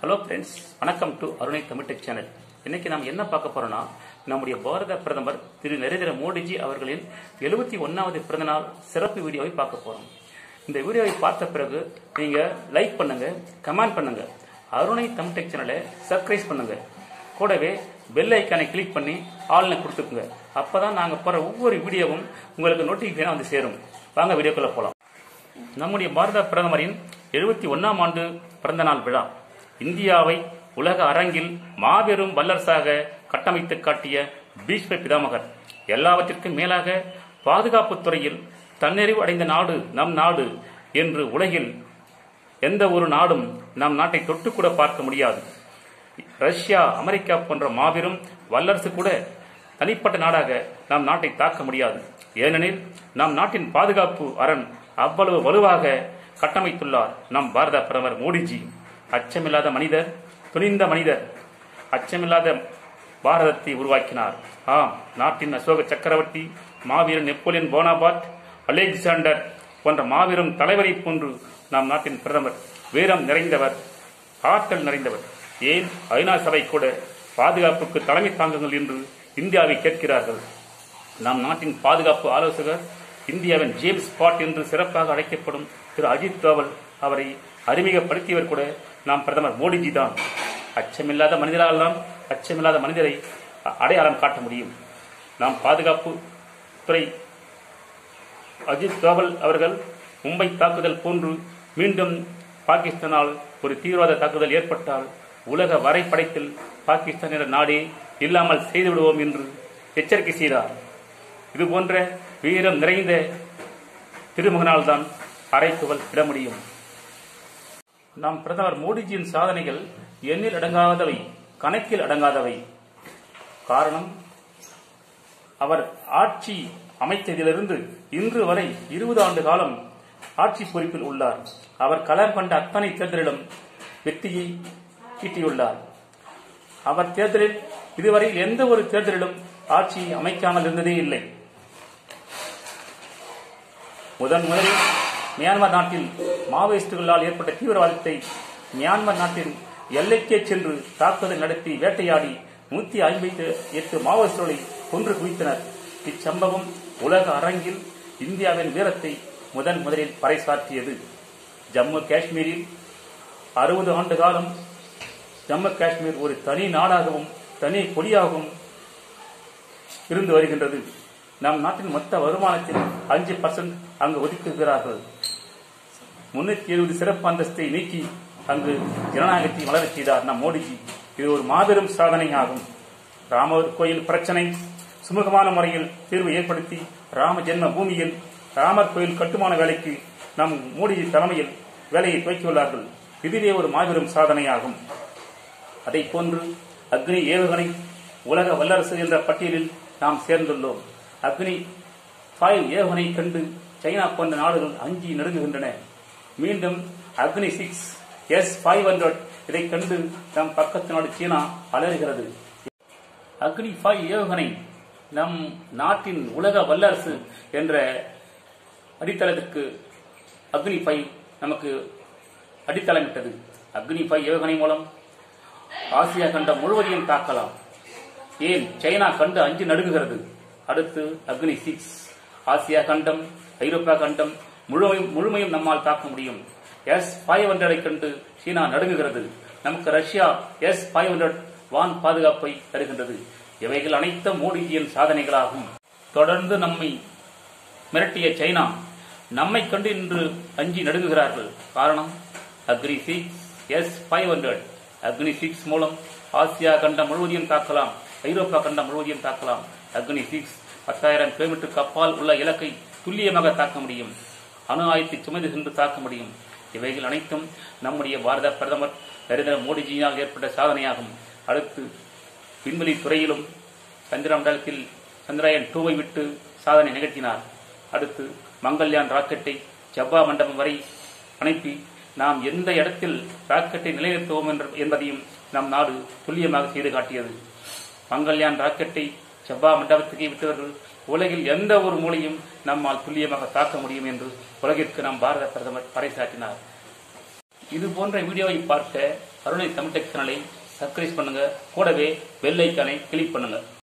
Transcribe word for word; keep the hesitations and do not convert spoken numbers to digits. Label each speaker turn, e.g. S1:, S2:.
S1: Hello friends, வணக்கம் to Arunai Tamil tech channel. இன்னைக்கு நாம் என்ன பார்க்க போறோம்னா, நம்முடைய பாரத பிரதமர் திரு நரேந்திர மோடிஜி அவர்களின் எழுபத்தி ஒன்னாவது பிறந்தநாள் சிறப்பு வீடியோவை பார்க்க போறோம். இந்த வீடியோவை பார்த்த பிறகு நீங்க லைக் பண்ணுங்க, கமெண்ட் பண்ணுங்க, அருணை தமிழ் டெக் சேனலை சப்ஸ்கிரைப் பண்ணுங்க, கூடவே பெல் ஐக்கானை கிளிக் பண்ணி ஆல்னு கொடுத்துக்குங்க. அப்பதான் நாங்க போற ஒவ்வொரு வீடியோவும் உங்களுக்கு நோட்டிபிகேஷன் வந்து சேரும். வாங்க வீடியோக்குள்ள போலாம். நம்முடைய பாரத பிரதமரின் எழுபத்தி ஒன்னாம் ஆண்டு பிறந்தநாள் விழா இந்தியாவை உலக அரங்கில் மாபெரும் வல்லரசாக கட்டமைத்து காட்டிய பீஷ்ம பிதாமகர், எல்லாவற்றிற்கும் மேலாக பாதுகாப்பு துறையில் தன்னிறைவு அடைந்த நாடு நம் நாடு என்று உலகில் எந்த ஒரு நாடும் நம் நாட்டை தொட்டு கூட பார்க்க முடியாது. ரஷ்யா, அமெரிக்கா போன்ற மாபெரும் வல்லரசு கூட தனிப்பட்ட நாடாக நம் நாட்டை தாக்க முடியாது. ஏனெனில் நம் நாட்டின் பாதுகாப்பு அரண் அவ்வளவு வலுவாக கட்டமைத்துள்ளார் நம் பாரத பிரதமர் மோடிஜி. அச்சமில்லாத மனிதர், துணிந்த மனிதர், அச்சமில்லாத பாரதத்தை உருவாக்கினார். ஆம், நாட்டின் அசோக சக்கரவர்த்தி, மாவீரன் நெப்போலியன் போனாபார்ட், அலெக்சாண்டர் போன்ற மாபெரும் தலைவரை போன்று நம் நாட்டின் பிரதமர் வீரம் நிறைந்தவர், ஆற்றல் நிறைந்தவர். ஏன் ஐநா சபை கூட பாதுகாப்புக்கு தலைமை தாங்குங்கள் என்று இந்தியாவை கேட்கிறார்கள். நம் நாட்டின் பாதுகாப்பு ஆலோசகர், இந்தியாவின் ஜேம்ஸ் பாட் என்று சிறப்பாக அழைக்கப்படும் திரு அஜித் தோவல், அவரை அறிமுகப்படுத்தியவர் கூட நாம் பிரதமர் மோடிஜி தான். அச்சமில்லாத மனிதரால் தான் அச்சமில்லாத மனிதரை அடையாளம் காட்ட முடியும். நாம் பாதுகாப்பு துறை அஜித் தோவல் அவர்கள் மும்பை தாக்குதல் போன்று மீண்டும் பாகிஸ்தானால் ஒரு தீவிரவாத தாக்குதல் ஏற்பட்டால் உலக வரைபடத்தில் பாகிஸ்தான் என்ற நாடே இல்லாமல் செய்துவிடுவோம் என்று எச்சரிக்கை செய்தார். இதுபோன்ற வீரம் நிறைந்த திருமகனால் தான் அரைக்குவல் விட முடியும். நம் பிரதமர் மோடிஜியின் சாதனைகள் எண்ணில் அடங்காதவை, கணக்கில் அடங்காதவை. காரணம், அவர் ஆட்சி அமைத்ததிலிருந்து இன்று வரை இருபது ஆண்டு காலம் ஆட்சி பொறுப்பில் உள்ளார். அவர் களம் கண்ட அத்தனை தேர்தலிலும் வெற்றியை ஈட்டியுள்ளார். அவர் தேர்தலில் இதுவரை எந்த ஒரு தேர்தலிலும் ஆட்சி அமைக்காமல் இருந்ததே இல்லை. முதன் முதலில் மியான்மர் நாட்டில் மாவோயிஸ்டுகளால் ஏற்பட்ட தீவிரவாதத்தை மியான்மர் நாட்டின் எல்லைக்கே சென்று தாக்குதல் நடத்தி வேட்டையாடி நூத்தி ஐம்பத்தி எட்டு மாவோயிஸ்டுகளை கொன்று குவித்தனர். இச்சம்பவம் உலக அரங்கில் இந்தியாவின் வீரத்தை முதன் முதலில் பறைசாற்றியது. ஜம்மு காஷ்மீரில் அறுபது ஆண்டு காலம் ஜம்மு காஷ்மீர் ஒரு தனி நாடாகவும் தனி கொடியாகவும் இருந்து வருகின்றது. நம் நாட்டின் மொத்த வருமானத்தில் அஞ்சு பர்சன்ட் அங்கு ஒதுக்குகிறார்கள். முன்னூத்தி எழுபது சிறப்பு அந்தஸ்தை நீக்கி அங்கு ஜனநாயகத்தை வளரச் செய்தார் நம் மோடிஜி. இது ஒரு மாபெரும் சாதனை ஆகும். ராமர் கோயில் பிரச்சனை சுமூகமான முறையில் தீர்வு ஏற்படுத்தி ராம ஜென்ம பூமியில் ராமர் கோயில் கட்டுமான வேலைக்கு நம் மோடிஜி தலைமையில் வேலையை துவக்கியுள்ளார்கள். இதுவே ஒரு மாபெரும் சாதனையாகும். அதை போன்று அக்னி ஏவுகணை உலக வல்லரசு என்ற பட்டியலில் நாம் சேர்ந்துள்ளோம். அக்னி ஃபைவ் ஏவுகணை கண்டு சைனா போன்ற நாடுகள் அஞ்சி நடுங்குகின்றன. மீண்டும் அக்னி சிக்ஸ் எஸ் ஃபைவ் ஹண்ட்ரட் இதை கண்டு நம் பக்கத்து நாடு சீனா அலறுகிறது. அக்னி ஃபைவ் ஏவுகணை நம் நாட்டின் உலக வல்லரசு என்ற அடித்தளத்திற்கு அக்னி ஃபைவ் நமக்கு அடித்தளமிட்டது. அக்னி ஃபைவ் ஏவுகணை மூலம் ஆசியா கண்டம் முழுவதையும் தாக்கலாம். ஏன் சைனா கண்டு அஞ்சு நடுங்குகிறது. அடுத்து அக்னி சிக்ஸ் ஆசியா கண்டம், ஐரோப்பா கண்டம் முழுமையும் முழுமையும் நம்மால் தாக்க முடியும். எஸ் ஃபைவ் ஹண்ட்ரடை கண்டு சீனா நடுங்குகிறது. நமக்கு ரஷ்யா எஸ் ஃபைவ் ஹண்ட்ரட் வான் பாதுகாப்பை தருகின்றது. இவைகள் அனைத்தும் மோடிஜியின் சாதனைகளாகும். தொடர்ந்து நம்மை மிரட்டிய சைனா நம்மை கண்டு இன்று அஞ்சி நடுங்குகிறார்கள். காரணம், Agni six S five hundred Agni six மூலம் ஆசியா கண்டம் முழுவதையும் தாக்கலாம், ஐரோப்பா கண்டம் முழுவதையும் தாக்கலாம். அக்னி சிக்ஸ் பத்தாயிரம் கிலோமீட்டருக்கு அப்பால் உள்ள இலக்கை துல்லியமாக தாக்க முடியும். அணு ஆயுதத்தை சுமந்து சென்று தாக்க முடியும். இவைகள் அனைத்தும் நம்முடைய பாரத பிரதமர் நரேந்திர மோடிஜியினால் ஏற்பட்ட சாதனையாகும். அடுத்து விண்வெளி துறையிலும் சந்திர மண்டலத்தில் சந்திரயான் டூவை விட்டு சாதனை நிகழ்த்தினார். அடுத்து மங்கள்யான் ராக்கெட்டை செவ்வாய் மண்டபம் வரை அனுப்பி நாம் எந்த இடத்தில் ராக்கெட்டை நிலைநிறுத்துவோம் என்பதையும் நம் நாடு துல்லியமாக செய்து காட்டியது. மங்கள்யான் ராக்கெட்டை செவ்வாய் மண்டபத்துக்கு விட்டவர்கள் உலகில் எந்த ஒரு மூலையும் நம்மால் துல்லியமாக தாக்க முடியும் என்று உலகிற்கு நம் பாரத பிரதமர் பறைசாற்றினார். இது போன்ற வீடியோவை பார்க்க அருணை தமிழ் டெக் சேனலை சப்ஸ்கிரைப் பண்ணுங்க, கூடவே பெல் ஐக்கானை கிளிக் பண்ணுங்க.